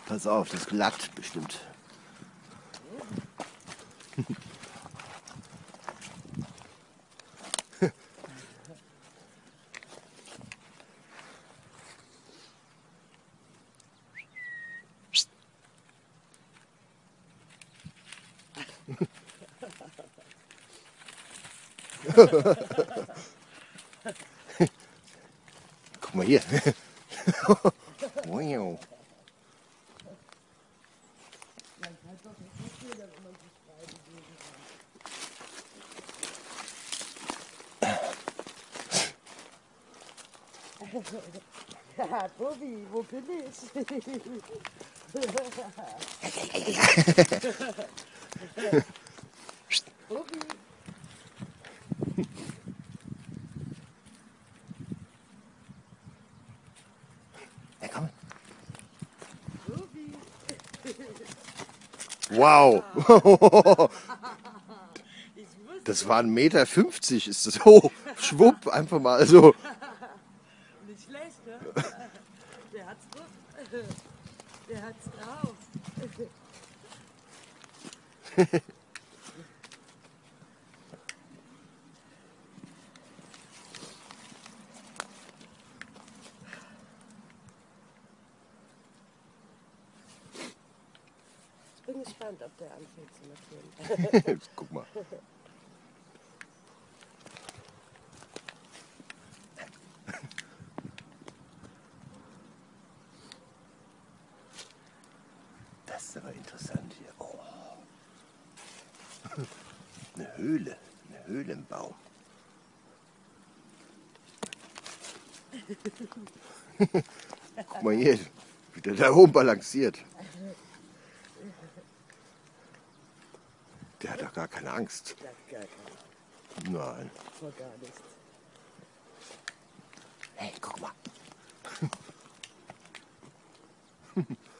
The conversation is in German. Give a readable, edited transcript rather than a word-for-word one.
Pass auf, das ist glatt bestimmt. Guck mal hier. Wow. Ja, Tobi, wo bin ich? Tobi. Ja, komm. Tobi. Wow. Das war 1,50 Meter, ist das hoch. Schwupp, einfach mal so. Nicht schlecht, ne? Der hat's gut. Der hat's drauf. Ich bin gespannt, ob der anfängt zu markieren. Guck mal. Das ist aber interessant hier. Oh. Eine Höhle im Baum. Guck mal hier, wie der da oben balanciert. Der hat doch gar keine Angst. Der hat gar keine Ahnung. Nein. Vor gar nichts. Hey, guck mal.